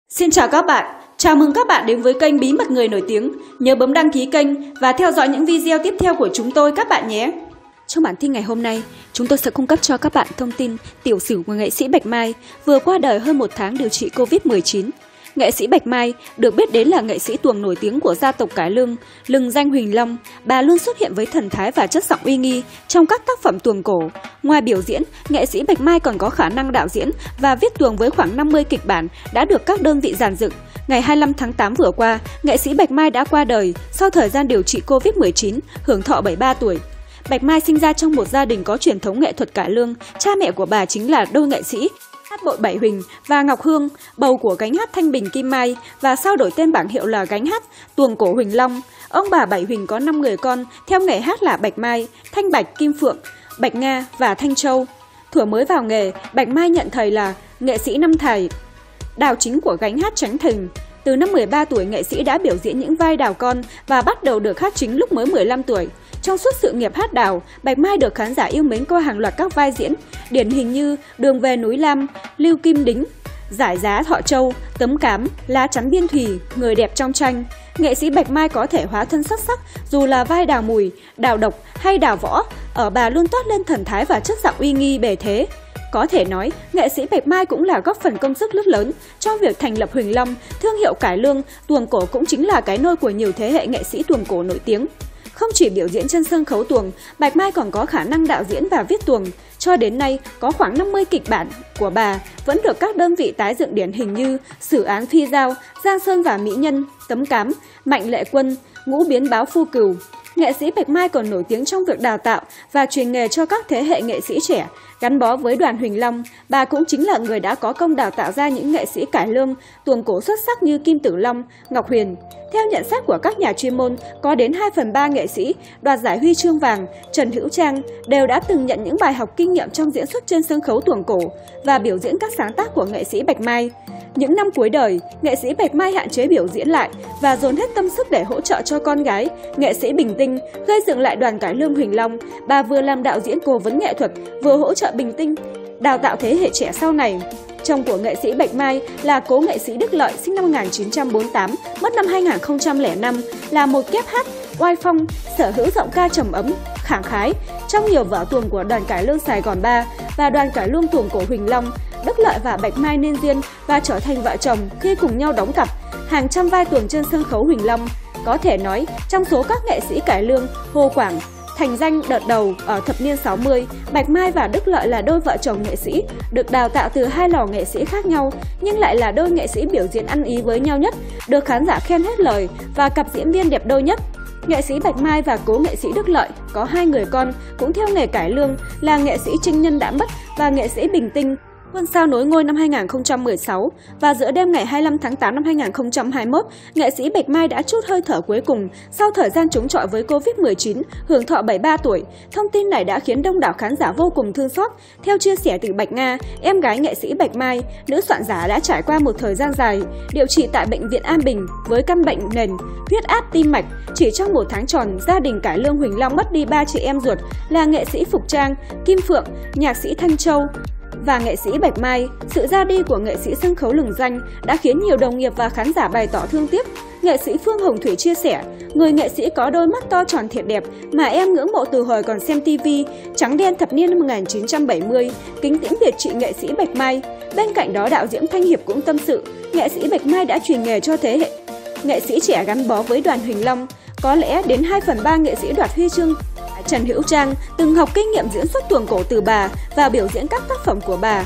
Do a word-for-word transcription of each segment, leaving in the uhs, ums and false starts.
Xin chào các bạn, chào mừng các bạn đến với kênh Bí mật người nổi tiếng. Nhớ bấm đăng ký kênh và theo dõi những video tiếp theo của chúng tôi các bạn nhé. Trong bản tin ngày hôm nay, chúng tôi sẽ cung cấp cho các bạn thông tin tiểu sử của nghệ sĩ Bạch Mai vừa qua đời hơn một tháng điều trị Covid mười chín. Nghệ sĩ Bạch Mai được biết đến là nghệ sĩ tuồng nổi tiếng của gia tộc cải lương, lừng danh Huỳnh Long. Bà luôn xuất hiện với thần thái và chất giọng uy nghi trong các tác phẩm tuồng cổ. Ngoài biểu diễn, nghệ sĩ Bạch Mai còn có khả năng đạo diễn và viết tuồng với khoảng năm mươi kịch bản đã được các đơn vị dàn dựng. Ngày hai mươi lăm tháng tám vừa qua, nghệ sĩ Bạch Mai đã qua đời sau thời gian điều trị Covid mười chín, hưởng thọ bảy mươi ba tuổi. Bạch Mai sinh ra trong một gia đình có truyền thống nghệ thuật cải lương. Cha mẹ của bà chính là đôi nghệ sĩ hát bội Bảy Huỳnh và Ngọc Hương, bầu của gánh hát Thanh Bình Kim Mai và sau đổi tên bảng hiệu là gánh hát tuồng cổ Huỳnh Long. Ông bà Bảy Huỳnh có năm người con theo nghề hát là Bạch Mai, Thanh Bạch, Kim Phượng, Bạch Nga và Thanh Châu. Thuở mới vào nghề, Bạch Mai nhận thầy là nghệ sĩ Năm Thầy, đào chính của gánh hát Tránh Thình. Từ năm mười ba tuổi, nghệ sĩ đã biểu diễn những vai đào con và bắt đầu được hát chính lúc mới mười lăm tuổi. Trong suốt sự nghiệp hát đào, Bạch Mai được khán giả yêu mến qua hàng loạt các vai diễn, điển hình như Đường về núi Lam, Lưu Kim Đính, Giải giá Thọ Châu, Tấm Cám, Lá chắn biên thùy, Người đẹp trong tranh. Nghệ sĩ Bạch Mai có thể hóa thân xuất sắc dù là vai đào mùi, đào độc hay đào võ, ở bà luôn toát lên thần thái và chất giọng uy nghi bề thế. Có thể nói, nghệ sĩ Bạch Mai cũng là góp phần công sức rất lớn trong việc thành lập Huỳnh Long, thương hiệu cải lương, tuồng cổ cũng chính là cái nôi của nhiều thế hệ nghệ sĩ tuồng cổ nổi tiếng. Không chỉ biểu diễn trên sân khấu tuồng, Bạch Mai còn có khả năng đạo diễn và viết tuồng. Cho đến nay, có khoảng năm mươi kịch bản của bà vẫn được các đơn vị tái dựng điển hình như Xử án Phi Dao, Giang Sơn và Mỹ Nhân, Tấm Cám, Mạnh Lệ Quân, Ngũ biến báo Phu Cừu. Nghệ sĩ Bạch Mai còn nổi tiếng trong việc đào tạo và truyền nghề cho các thế hệ nghệ sĩ trẻ. Gắn bó với đoàn Huỳnh Long, bà cũng chính là người đã có công đào tạo ra những nghệ sĩ cải lương, tuồng cổ xuất sắc như Kim Tử Long, Ngọc Huyền. Theo nhận xét của các nhà chuyên môn, có đến hai phần ba nghệ sĩ đoạt giải huy chương vàng, Trần Hữu Trang đều đã từng nhận những bài học kinh nghiệm trong diễn xuất trên sân khấu tuồng cổ và biểu diễn các sáng tác của nghệ sĩ Bạch Mai. Những năm cuối đời, nghệ sĩ Bạch Mai hạn chế biểu diễn lại và dồn hết tâm sức để hỗ trợ cho con gái, nghệ sĩ Bình Tinh, gây dựng lại đoàn cải lương Huỳnh Long. Bà vừa làm đạo diễn cố vấn nghệ thuật, vừa hỗ trợ Bình Tinh đào tạo thế hệ trẻ sau này. Chồng của nghệ sĩ Bạch Mai là cố nghệ sĩ Đức Lợi, sinh năm một nghìn chín trăm bốn mươi tám, mất năm hai nghìn không trăm lẻ năm, là một kép hát oai phong, sở hữu giọng ca trầm ấm, khẳng khái. Trong nhiều vở tuồng của đoàn cải lương Sài Gòn ba và đoàn cải lương tuồng cổ Huỳnh Long, Đức Lợi và Bạch Mai nên duyên và trở thành vợ chồng khi cùng nhau đóng cặp hàng trăm vai tuồng trên sân khấu Huỳnh Long. Có thể nói, trong số các nghệ sĩ cải lương, Hồ Quảng thành danh đợt đầu ở thập niên sáu mươi, Bạch Mai và Đức Lợi là đôi vợ chồng nghệ sĩ, được đào tạo từ hai lò nghệ sĩ khác nhau, nhưng lại là đôi nghệ sĩ biểu diễn ăn ý với nhau nhất, được khán giả khen hết lời và cặp diễn viên đẹp đôi nhất. Nghệ sĩ Bạch Mai và cố nghệ sĩ Đức Lợi có hai người con cũng theo nghề cải lương là nghệ sĩ Trinh Nhân đã mất và nghệ sĩ Bình Tinh. Quân sao nối ngôi năm hai nghìn không trăm mười sáu và giữa đêm ngày hai mươi lăm tháng tám năm hai nghìn không trăm hai mươi mốt, nghệ sĩ Bạch Mai đã trút hơi thở cuối cùng sau thời gian chống chọi với Covid mười chín, hưởng thọ bảy mươi ba tuổi. Thông tin này đã khiến đông đảo khán giả vô cùng thương xót. Theo chia sẻ từ Bạch Nga, em gái nghệ sĩ Bạch Mai, nữ soạn giả đã trải qua một thời gian dài điều trị tại bệnh viện An Bình với căn bệnh nền huyết áp tim mạch. Chỉ trong một tháng tròn, gia đình cải lương Huỳnh Long mất đi ba chị em ruột là nghệ sĩ Phục Trang, Kim Phượng, nhạc sĩ Thanh Châu và nghệ sĩ Bạch Mai. Sự ra đi của nghệ sĩ sân khấu lừng danh đã khiến nhiều đồng nghiệp và khán giả bày tỏ thương tiếc. Nghệ sĩ Phương Hồng Thủy chia sẻ, người nghệ sĩ có đôi mắt to tròn thiệt đẹp mà em ngưỡng mộ từ hồi còn xem ti vi trắng đen thập niên một nghìn chín trăm bảy mươi, kính tiễn biệt chị nghệ sĩ Bạch Mai. Bên cạnh đó, đạo diễn Thanh Hiệp cũng tâm sự, nghệ sĩ Bạch Mai đã truyền nghề cho thế hệ nghệ sĩ trẻ gắn bó với đoàn Huỳnh Long. Có lẽ đến hai phần ba nghệ sĩ đoạt huy chương. Trần Hữu Trang từng học kinh nghiệm diễn xuất tuồng cổ từ bà và biểu diễn các tác phẩm của bà.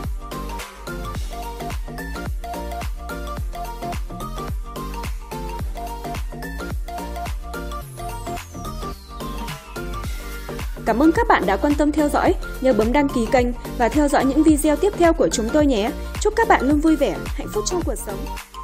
Cảm ơn các bạn đã quan tâm theo dõi. Nhớ bấm đăng ký kênh và theo dõi những video tiếp theo của chúng tôi nhé. Chúc các bạn luôn vui vẻ, hạnh phúc trong cuộc sống.